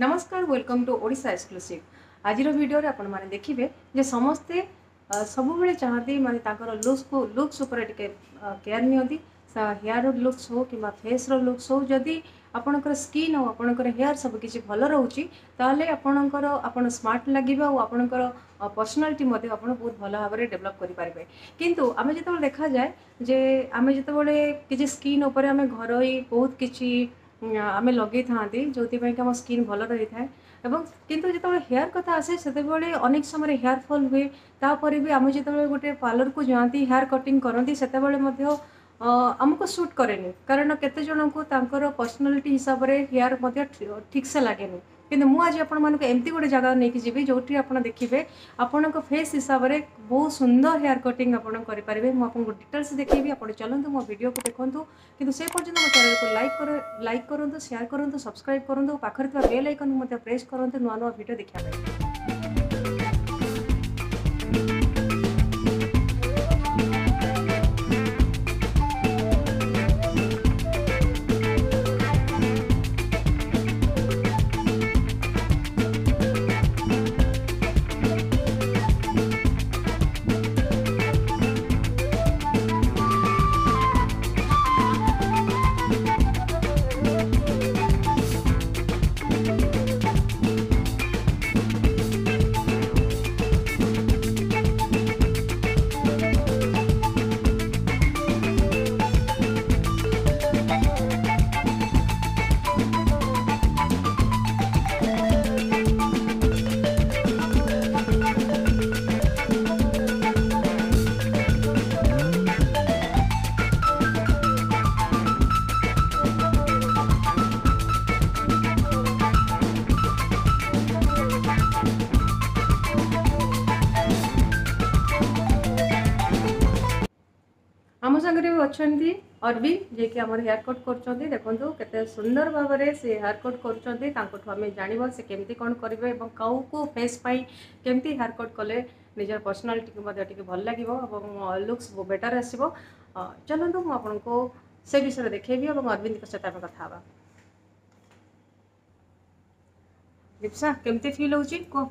नमस्कार welcome to Odisha exclusive. आज video रे आपण माने देखिबे जे समस्ते सब बेले चाहती माने ताकर लुक्स ऊपर टिके केयर नियंती। हेयर लुक्स हो कि फेस रो लुक्स हो, जदि आपणकर स्किन हो आपणकर हेयर सब किछि भल रहउची ताले आपणकर आपण स्मार्ट लागिबा और आपणकर पर्सनालिटी मध्ये आपण बहुत भल भाव में डेवलप करि पारिबे। किंतु आमे जेतो देखा जाए जे आमे जेतो बेले किछि स्किन ऊपर आमे घरोई बहुत किछि आमे लगे था जो आम स्किन भल रही था। किंतु जो हेयर कथा आसे से अनेक समय हेयर फॉल हुए तापर भी आम जो गोटे पार्लर को जाती हेयर कटिंग करती से आमको सूट करेनि, कारण केते जन को तांकर पर्सनालिटी हिसाब से हेयर ठीक से लगे। किंतु मु आज एमती गोटे जगह नहीं जी जो देखिए आपण फेस हिसाब से बहुत सुंदर हेयर कटिंग करेंगे। मुझे डिटेल्स देखी आप चलते मो वीडियो को देखूँ, किंतु से पर्यटन मो चैनल को लाइक करूँ, शेयर करूँ, सब्सक्राइब करूँ, पाखर बेल आइकन को प्रेस करूँ नुआ नुआ वीडियो देखा। आम सागर अच्छा अरबी जे कि आम हेयर कट कर देखो केते सुंदर भाव में से हेयर कट कर जान से केमती कौन करेंगे कौ को फेस केमती हेयर कट कले निजर पर्सनालिटी को भल लगे लुक्स बेटर आसो। चलते मुझे से विषय देखेबी और अरविंद सहित आम कथा। लिप्सा केमती फील होची को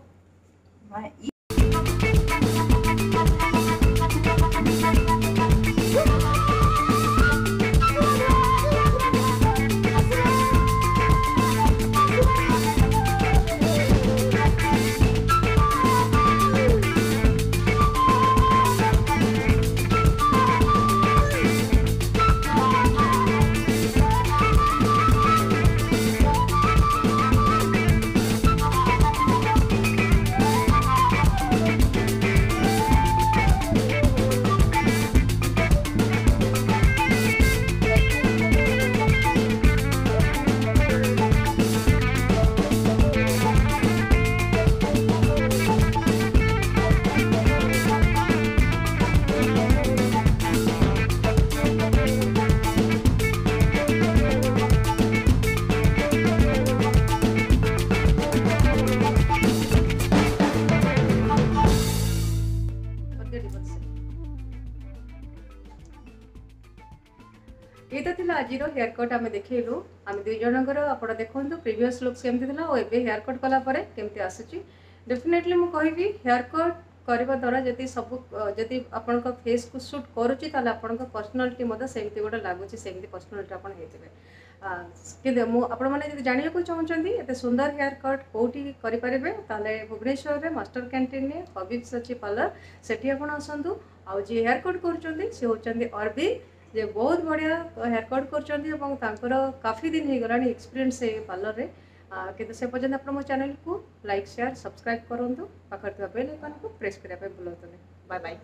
ये तो थिला आज हेयर कट आम देखलु आम दुई जनकर आप देखो प्रीवियस लुक्स केमती थिला और एबे हेयर कट कला परे केमती आसुची। डेफिनेटली मु कहबी हेयर कट करबा द्वारा जति सब जति आपन का फेस को सूट करूची ताले आपन का पर्सनालिटी मते सेमती गोटे लागुची सेमती पर्सनालिटी आपन हेतिबे। कि मु आपण माने जति जानिया को चाहउचंदी एते सुंदर हेयर कट कोठी करि परिबे ताले भुवनेश्वर रे मास्टर कैंटीन ने हबीब्स अछि पार्लर सेठी आपन आसंतु। आ जे हेयर कट करूचंदी से होचंदी अरबी जे बहुत बढ़िया हेयर कट कर काफ़ी दिन हो गला एक्सपीरियंस से पार्लर रे। किंतु से पर्यटन आप चैनल को लाइक शेयर सब्सक्राइब करूँ, पाखर बेल आइकन को प्रेस करने भूलतु। Bye bye.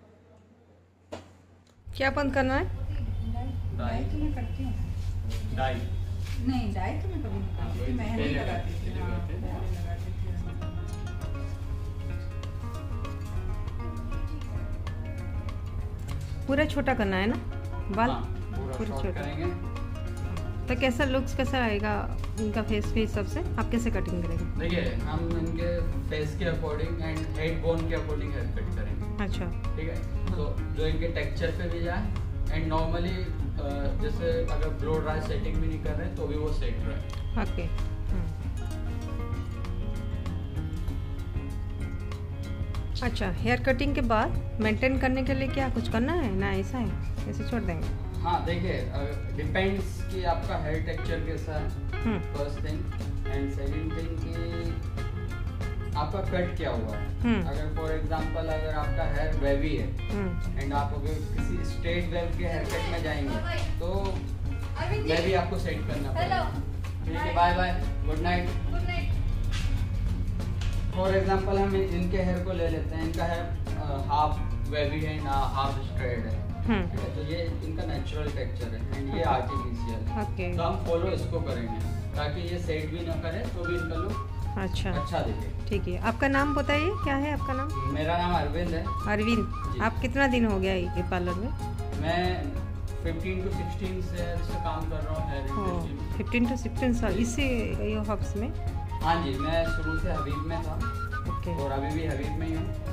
क्या बंद करना है? डाई तो मैं करती हूँ। डाई नहीं, डाई तो मैं कभी नहीं करती, मेहंदी लगाती थी। पूरा छोटा करना है ना बाल? पूरा छोटा तो कैसा लुक्स कैसा आएगा इनका फेस के हिसाब से? आप कैसे कटिंग करेंगे? देखिए हम इनके फेस के अकॉर्डिंग एंड हेड बोन के अकॉर्डिंग हेयर कट करेंगे। अच्छा ठीक है। तो जो इनके टेक्सचर पे भी जाए एंड नॉर्मली जैसे अगर ब्लो ड्राई सेटिंग भी नहीं कर रहे तो भी वो सेट रहे। ओके अच्छा, हेयर कटिंग के बाद मेंटेन करने के लिए क्या कुछ करना है ना, ऐसा है ऐसे छोड़ देंगे? हाँ देखिए, डिपेंड्स कि आपका हेयर टेक्सचर कैसा है, first thing. And second thing कि आपका कट क्या हुआ है। अगर फॉर एग्जांपल अगर आपका हेयर वेवी है एंड आप अगर किसी स्ट्रेट वेव के हेयर कट में जाएंगे तो वेवी आपको सेट करना पड़ेगा। ठीक है, bye bye, good night. For example हम इनके हेयर को ले लेते हैं, इनका हेयर हाफ वेवी है ना हाफ स्ट्रेट है। ठीक है, तो ये इनका नेचुरल टेक्सचर है एंड ये आर्टिफिशियल है। ओके, तो हम फॉलो इसको करेंगे ताकि ये सेट भी ना करे तो भी इनका लुक अच्छा दिखे। ठीक है। आपका नाम बताइए, क्या है आपका नाम? मेरा नाम अरविंद है। अरविंद, आप कितना दिन हो गया ये पार्लर में? मैं 15 to 16 से काम कर रहा हूँ हेयर इंडस्ट्री में। 15 to 16 साल इसी ये हब्स में? हाँ जी, मैं शुरू से हबीब में था ओके, और अभी भी हबीब में ही हूँ।